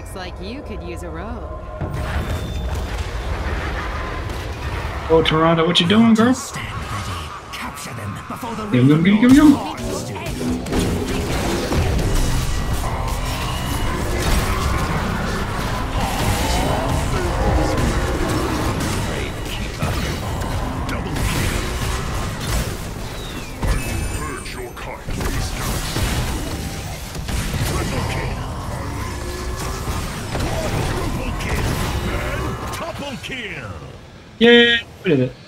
Looks like you could use a rogue. Oh, Toronto, what you doing, girl? Stand ready. Capture them before the Give him, give him, give him. Kill. Yeah, we did it.